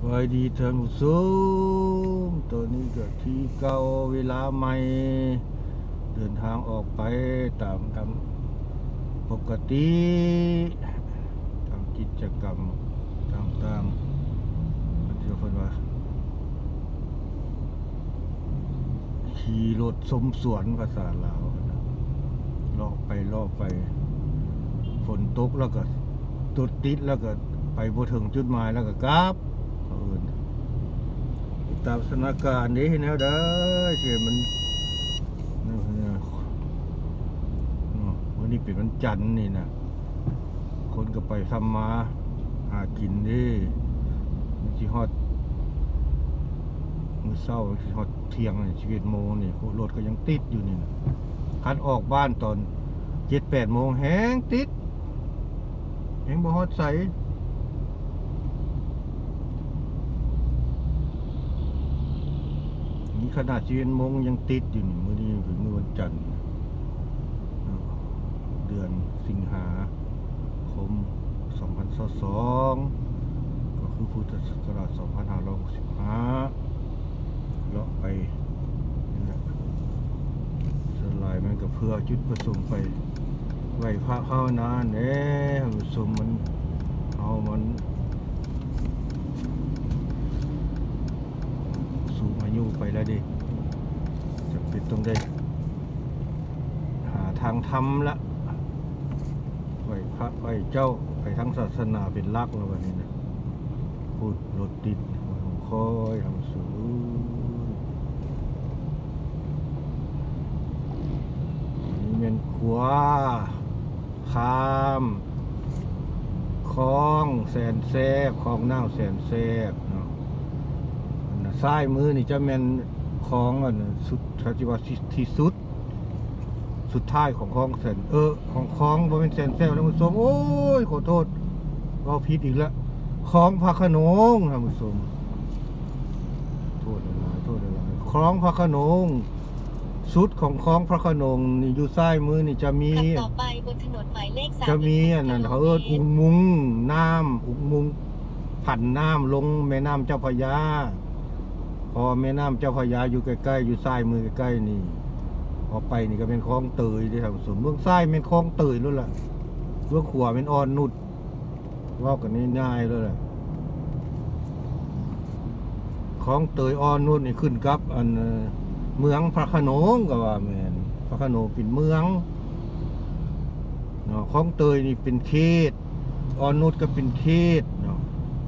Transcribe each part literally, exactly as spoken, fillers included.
ายดีท่านผู้ชมตอนนี้ก็ที่เก่าเวลาใหม่เดินทางออกไปตามตามปกติทำกิจกรรมต่างๆเชื่อคนว่าขี่รถชมสวนภาษาลาวเลาะไปเลาะไปฝนตกแล้วก็ตุดติดแล้วก็ไปบ่ถึงจุดหมายแล้วก็กลับตามสถานการณ์นี้แนวได้เชื่อมันวันนี้เป็นวันจันทร์นี่นะคนก็ไปทำมาหากินดิมันชีฮอดมือเศร้าชีฮอดเที่ยงชีวิตโมนี่รถก็ยังติดอยู่นี่นะคันออกบ้านตอนเจ็ดแปดโมงแห้งติดแห้งบ่ฮอดใสนี่ขนาดชีวิตโมงยังติดอยู่นี่มื้อนี้ถึงมื้อวันจันทร์เดือนสิงหาคมสองพันยี่สิบสองก็คือพุทธศักราชสองพันห้าร้อยหกสิบห้าเลาะไปนี่แหละสลายมันก็เพื่อจุดประสงค์ไปไหวพระเข้านานเน่สมมันเอามันสูงอายุไปแล้วดิจะเป็นตรงได้หาทางทำละไหวพระไหวเจ้าไปทั้งศาสนาเป็นลักแล้ววันนี้นะพูดรถติดคอยทำสูงนี่เป็นขวาข้ามคลองแสนแซบคลองน่าวแสนแซบเนาะซ้ายมือนี่จะเป็นคลองอันสุดที่ว่าที่สุดสุดท้ายของคลองแสนเออของคลองบ่เป็นแสนแซบแล้วคุณผู้ชมโอ้ยขอโทษเราผิดอีกแล้วคลองพระโขนงท่านผู้ชมโทษอะไรโทษอะไรคลองพระโขนงสุดของคลองพระโขนงนี่อยู่ซ้ายมือนี่จะมีต่อไปบนถนนหมายเลขสามจะมีอันนั้นเขาเอิ้นอุโมงค์น้ำอุโมงค์ผันน้ำลงแม่น้ำเจ้าพระยาพอแม่น้ำเจ้าพระยาอยู่ใกล้ๆอยู่ซ้ายมือใกล้ๆนี่ออกไปนี่ก็เป็นคลองเตยที่ทำสมเบื้องซ้ายเป็นคลองเตยนู่นแหละเบื้องขวาเป็นอ่อนนุดว่ากันง่ายๆเลยแหละคลองเตยอ่อนนุดนี่ขึ้นกับอันเมืองพระโขนงก็ว่าแม่นพระโขนงเป็นเมืองเนาะคลองเตยนี่เป็นเขตอ่อนนุดก็เป็นเขตเนาะ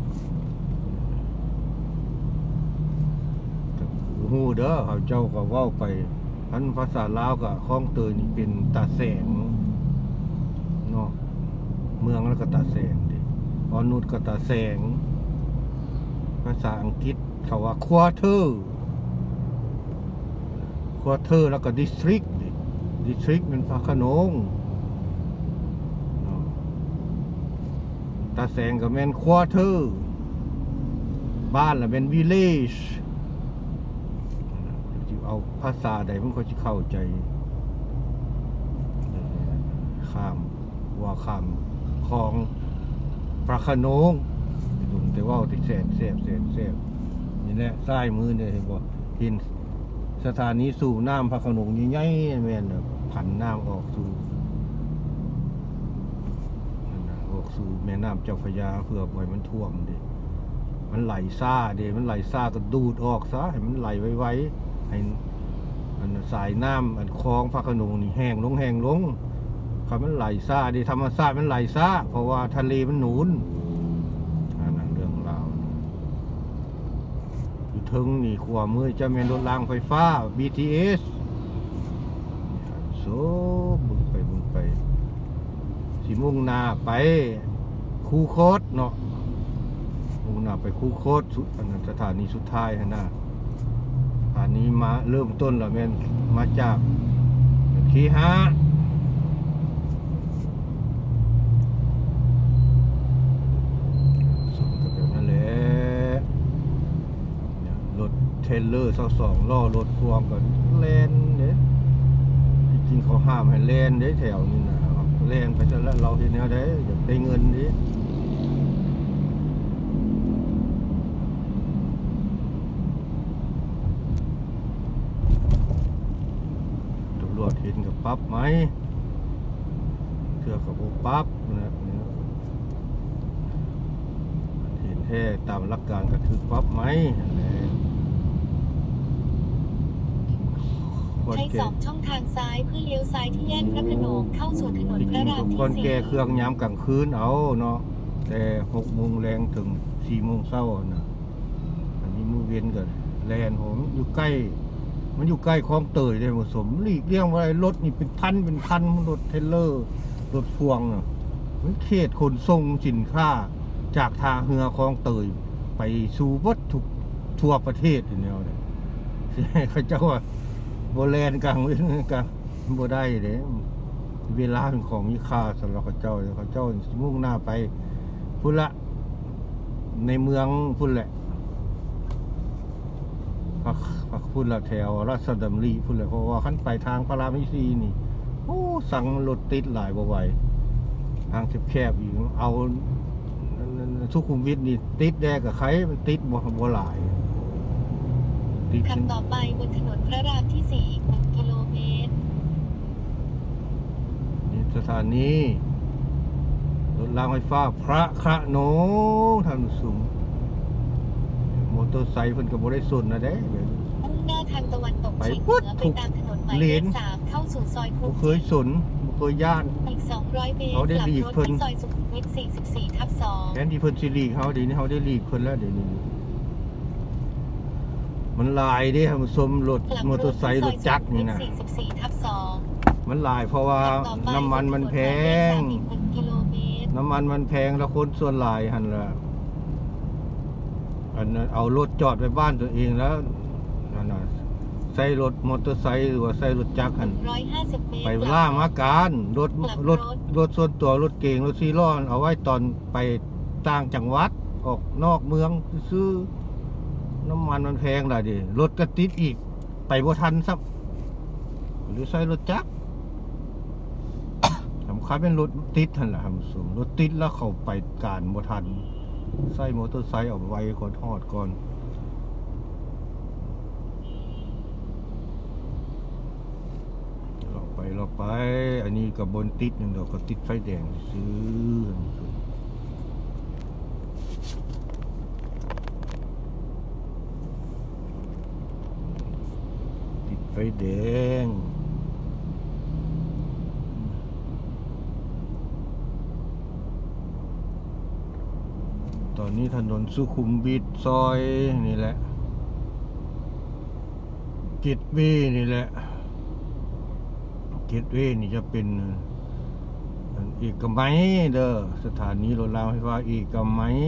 ฮู้เด้อเขาเจ้าก็เว้าไปอันภาษาลาวก็คลองเตยนี่เป็นตาแสงเนาะเมืองแล้วก็ตาแสงดิอ่อนนุดก็ตาแสงภาษาอังกฤษเขาว่าควอเตอร์ควอเตอร์แล้วก็ดิสทริกดิสทริกเป็นพระโขนงตาแสงก็เป็นควอเตอร์บ้านละเป็นวิลเลจเอาภาษาใดมันก็จะเข้าใจข้ามว่าข้ามคลองพระโขนงแต่ว่าติดแสนแสบแสนแสบนี่แหละซ้ายมือเนี่ยเห็นบ่เห็นสถานีสูบน้ำพระโขนงใหญ่ๆแม่นผันน้ำออกสู่ออกสู่แม่น้ำเจ้าพระยาเพื่อปล่อยมันท่วมดิมันไหลซ่าดิมันไหลซ่าก็ดูดออกซะให้มันไหลไวๆให้อันสายน้ำอันคลองพระโขนงนี่แห้งลงแห้งลงคำมันไหลซ่าดิธรรมชาติมันไหลซ่าเพราะว่าทะเลมันหนุนนั่นเรื่องราวอยู่ทึงนี่ขวามือจะเป็นรถรางไฟฟ้า บี ที เอส โซ่บุญไปบุญไปสิมุ่งหน้าไปคูโคตเนาะมุ่งหน้าไปคูโคตสุดอันนั้นสถานีสุดท้ายฮะนะอันนี้มาเริ่มต้นแล้วแม่นมาจากคีฮะส่งกันแบบนั้นแหละรถเทรลเลอร์สองล้อรถพ่วงกันแลนเด้จริงเขาห้ามให้แลนเด้แถวนี้นะแลนไปซะแล้วเราที่แนวได้อยากได้เงินดิปรับไหมเทื่อกับปรับนะเห็นแท้ตามหลักการก็คือปรับไหมใช้สองช่องทางซ้ายเพื่อเลี้ยวซ้ายที่แยกพระโขนงเข้าสู่ถนนพระรามที่คนสี่แก่เครื่องยามกลางคืนเอาเนาะแต่หกโมงแรงถึงสี่โมงเช้านะอันนี้มือเวียนกันแลนผมอยู่ใกล้มันอยู่ใกล้คลองเตยเลยผสมหลีกเลี่ยงอะไรรถนี่เป็นพันเป็นพันรถเทรลเลอร์รถพ่วงเนาะมันเขตขนส่งสินค้าจากทางเรือคลองเตยไปสู่วัตถุทั่วประเทศอย่างเดียวเลยเขาเจ้าว่าโบแลนกลางเว้นกลางโบได้เลยเวลาเป็นของมีค่าสำหรับเขาเจ้าเขาเจ้ามุ่งหน้าไปพุ่นละในเมืองพุ่นแหละพักพักพุ่นละแถวราชดำริพุ่นแหละเพราะว่าขั้นไปทางพระรามที่สี่นี่โอ้สั่งรถติดหลายบ่ไหวทางแคบๆอยู่เอาสุขุมวิทนี่ติดแดกกับใครมันติดบ่บ่หลายขับต่อไปบนถนนพระรามที่สี่อีกหนึ่งกิโลเมตรนี่สถานีรถรางไฟฟ้าพระขะโนงท่านสูงมอเตอร์ไซค์เพิ่นก็บ่ได้สนนะเด้มุ่งหน้าทางตะวันตกเฉียงเหนือไปตามถนนหมายเลขสามเข้าสู่ซอยคุกบ่เคยสนบ่เคยย่านอีกสองร้อยเมตรกลับรถที่ซอยสุขุมวิทสี่สิบสี่ทับสองแทนที่เพิ่นสิหลีกเฮาเดี๋ยวนี้เฮาได้หลีกเพิ่นแล้วเดี๋ยวนี้มันลายเด้ท่านผู้ชมรถมอเตอร์ไซค์รถจักรนี่นะสี่สิบสี่ทับสองมันลายเพราะว่าน้ำมันมันแพงน้ำมันมันแพงแล้วคนส่วนหลายหั่นล่ะอันนั้นเอารถจอดไว้บ้านตัวเองแล้วนั่นน่ะใส่รถมอเตอร์ไซค์หรือว่าใส่รถจักรหั่นไปล่ามาการรถรถรถส่วนตัวรถเก๋งรถซีล้อเอาไว้ตอนไปต่างจังหวัดออกนอกเมืองซื้อน้ำมันมันแพงหลายดิรถก็ติดอีกไปบ่ทันซับหรือใช้รถจักรสำคัญเป็นรถติดทันแหละครับสูงรถติดแล้วเขาไปการบ่ทันใส่มอเตอร์ไซค์ออกไว้ก่อนทอดก่อนเราไปเราไปอันนี้กับบนติดหนึ่งดอกก็ติดไฟแดงซื้อไฟแดงตอนนี้ถนนสุขุมวิทซอยนี่แหละเกตเวย์นี่แหละเกตเวย์นี่จะเป็นเอกมัยเด้อสถานีรถรางไฟฟ้าเอกมัย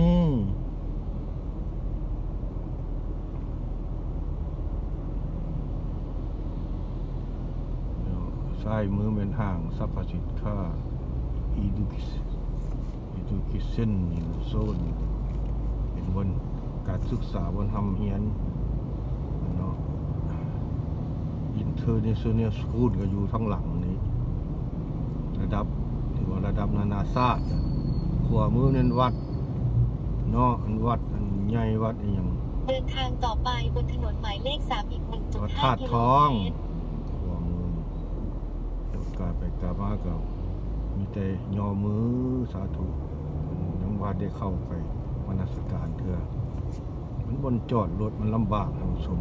ซ้ายมือเป็นห้างสรรพสินค้าอีดูกิอีดูกิเส้นนี่โซนเป็นบนการศึกษาบนทำเฮียนเนาะอินเตอร์เนชั่นแนลสคูลก็อยู่ทั้งหลังนี้ระดับถือว่าระดับนานาชาติขวามือนั่นวัดเนาะอันวัดอันใหญ่วัดอย่างเดินทางต่อไปบนถนนหมายเลขสามอีก หนึ่งจุดห้า กิโลเมตรกาไปกามาก็มีแต่ยอมือสาธุยังว่าได้เข้าไปมนสการเถื่อมันบนจอดรถมันลำบากท่านผู้ชม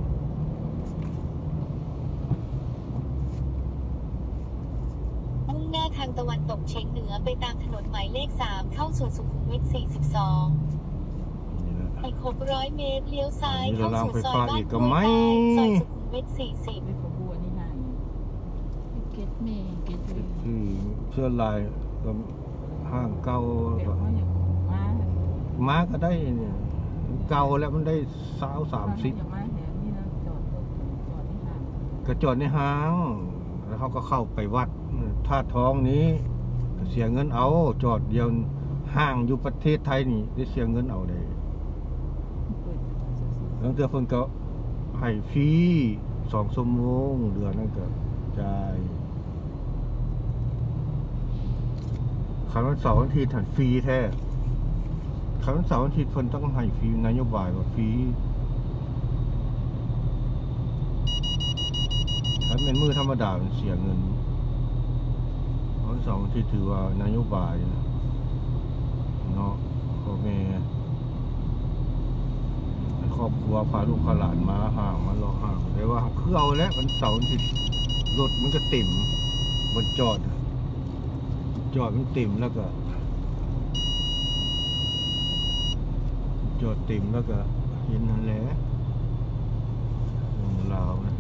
มุ่งหน้าทางตะวันตกเฉียงเหนือไปตามถนนหมายเลขสามเข้าสู่สุขุมวิทสี่สิบสองอีกหกร้อยเมตรเลี้ยวซ้ายเข้าสู่ซอยบ้านกล้วยใต้ซอยสุขุมวิทสี่สิบเสื้อลายห้างเก่าม้าก็ได้เนี่ยเก่าแล้วมันได้สาวสามสิบก็จอดในห้างแล้วเขาก็เข้าไปวัดท่าท้องนี้เสียเงินเอาจอดเดียวห้างอยู่ประเทศไทยนี่ได้เสียเงินเอาเลยแล้วเจ้าเพิ่นก็ให้ฟรีสองชั่วโมงเดือนนั่นก็จ่ายคำวันเสาร์วันอาทิตย์ถัดฟรีแท้คำวันเสาร์วันอาทิตย์เพิ่นต้องให้ฟรีนโยบายว่าฟรีถ้าเป็นมือธรรมดาเสียเงินวันเสาร์ที่ถือว่านโยบายเนาะพ่อแม่ครอบครัวพาลูกพาหลานมาห่างมารอห่างแต่ว่าคือเอาแล้ววันเสาร์ที่รถมันก็ติ่มบนจอดจอดมันติ่มแล้วก็จอดติ่มแล้วก็เห็นนั่นแหละลาวนะ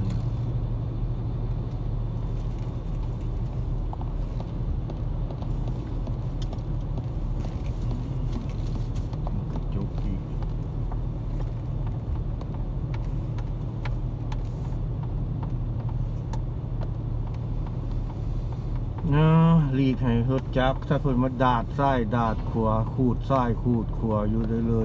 จบอีกนะรีกให้รถจักรถ้าเพิ่นมาดาดซ้ายดาดขวาขูดซ้ายขูดขวาอยู่เลยเลย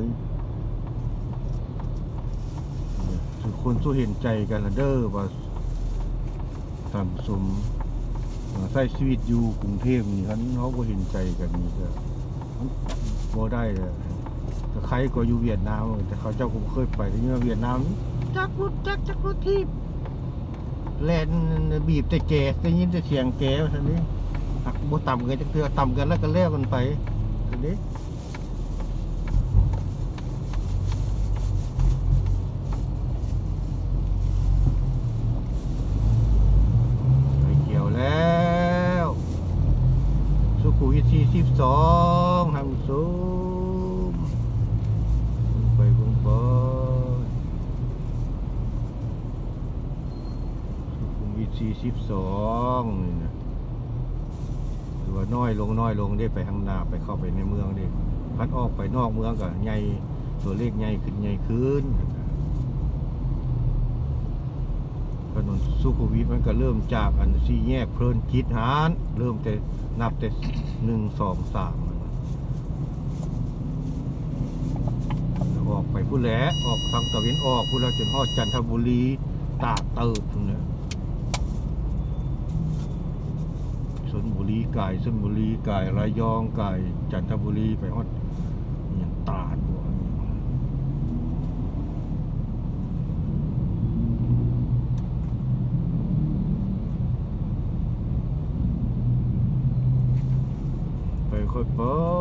คือคนสู้เห็นใจกันละเด้อว่าสังสมใช้ชีวิตอยู่กรุงเทพนี่คันเขาบ่เห็นใจกันนี่ก็บ่ได้เลยแต่ใครก็อยู่เวียดนามแต่เขาเจ้าก็เคยไปที่เวียดนามจักรถจักรจักรถที่แล่นบีบแต่แกได้ยินแต่เสียงแกว่าซั่นนี่หักบ่ต่ำกันจักเทื่อต่ำกันแล้วก็แล้วกันไปซั่นนี่ไปเกี่ยวแล้วสุขุมวิทสี่สิบสองทางสูงไปเบิ่งบ่สี่สิบสองนี่นะหรือว่าน้อยลงน้อยลงได้ไปข้างหน้าไปเข้าไปในเมืองได้พัดออกไปนอกเมืองก็ใหญ่ตัวเลขใหญ่ขึ้นใหญ่ขึ้นถนนสุขุมวิทมันก็เริ่มจากอันสี่แยกเพลินจิตหารเริ่มแต่นับแต่หนึ่งสองสามออกไปผู้แหลออกทางตะวันออกผู้เราจนฮอดจันทบุรีตากเติบตรงนี้ชลบุรีกายชลบุรีกายระยองกายจันทบุรีไปฮอดอย่างตราดบ่ไปค่อยไป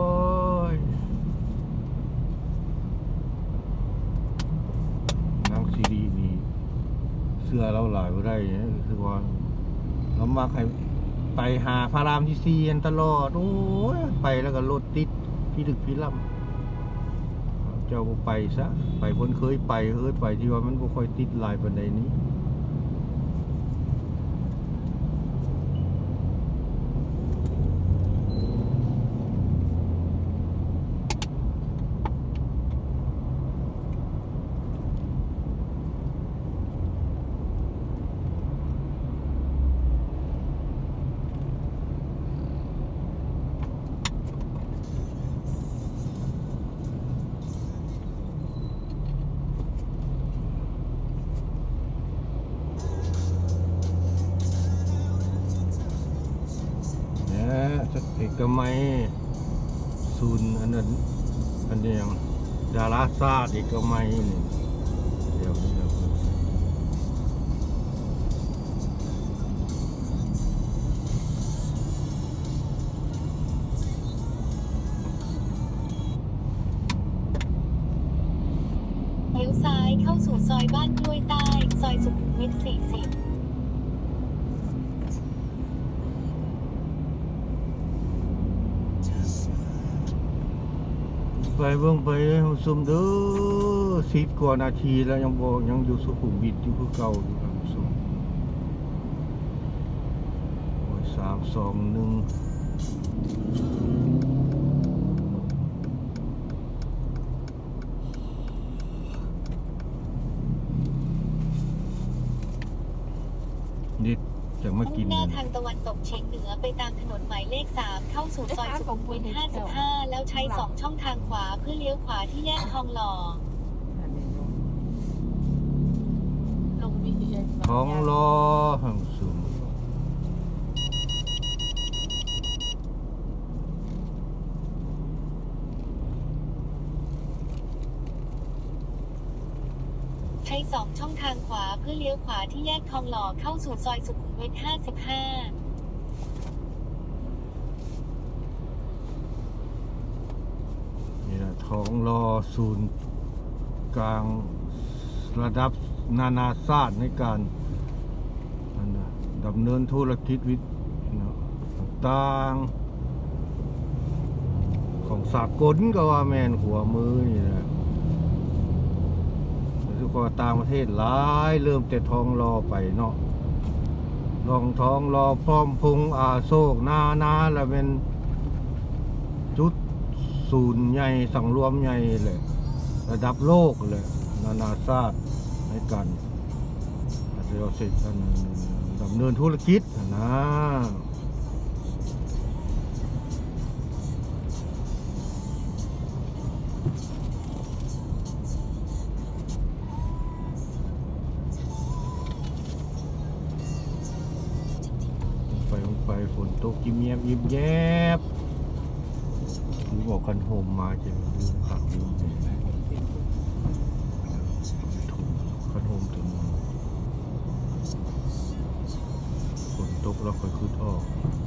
นางซีดีนี่เสื้อเราหลายบ่ได้คือว่าเรามาใครไปหาพารามที่ซีนตลอดโอ้ยไปแล้วก็รถติดพี่ดึกพี่ล่ำเจ้าไปซะไปคนเคยไปเคยไปที่ว่ามันบ่ค่อยติดลายปันใดนี้เอกมัยศูนย์อันนั้นอันนี้ยังดาราศาสตร์เอกมัยนี่เดี๋ยวนี้เราเลี้ยวซ้ายเข้าสู่ซอยบ้านกล้วยใต้ซอยสุขุมวิทสี่สิบไปเบิ่งไปซุ่มเด้อสิบกว่านาทีแล้วยังบ่ยังอยู่สุขุมวิทอยู่คือเก่าอยู่ครับซุ่มโอ้ยสามสองหนึ่งนิดจะมากินมุ่งหน้าทางตะวันตกเฉียงเหนือไปตามถนนหมายเลขสามเข้าสู่ซอยสุขุมวิทห้าสิบห้าแล้วใช้สองช่องทางขวาเพื่อเลี้ยวขวาที่แยกทองหล่อท้องล้อหังสูงใช้สองช่องทางขวาเพื่อเลี้ยวขวาที่แยกทองหล่อเข้าสู่ซอยสุขุมวิทห้าสิบห้าท้องรอศูนย์กลางระดับนานาชาติในการดำเนินธุรกิจวิทย์ต่างๆของสากลก็ว่าแม่นหัวมือนี่นะทุกคนต่างประเทศหลายเริ่มแต่ท้องรอไปเนาะลองท้องรอพร้อมพุงอาโศกนานาแล้วเป็นจุดศูนย์ใหญ่สังรวมใหญ่เลยระดับโลกเลยนานาชาติในการเรียกเสร็จกันดำเนินธุรกิจนะไปลงไปฝนตกยิ้มแย้มยิ้มแย้มหรือบอกกันโฮมมาจะลืมผักลืมกันโฮมถึงฝนตกแล้วค่อยขึ้นออก